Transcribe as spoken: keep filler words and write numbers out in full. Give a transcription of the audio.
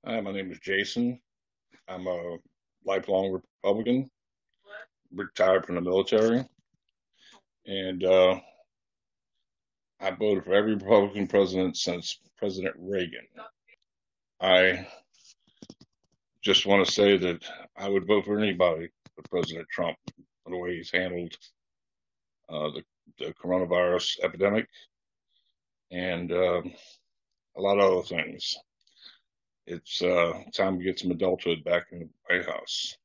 Hi, my name is Jason. I'm a lifelong Republican, retired from the military, and uh, I voted for every Republican president since President Reagan. I just want to say that I would vote for anybody but President Trump for the way he's handled uh, the, the coronavirus epidemic and uh, a lot of other things. It's uh, time to get some adulthood back in the White House.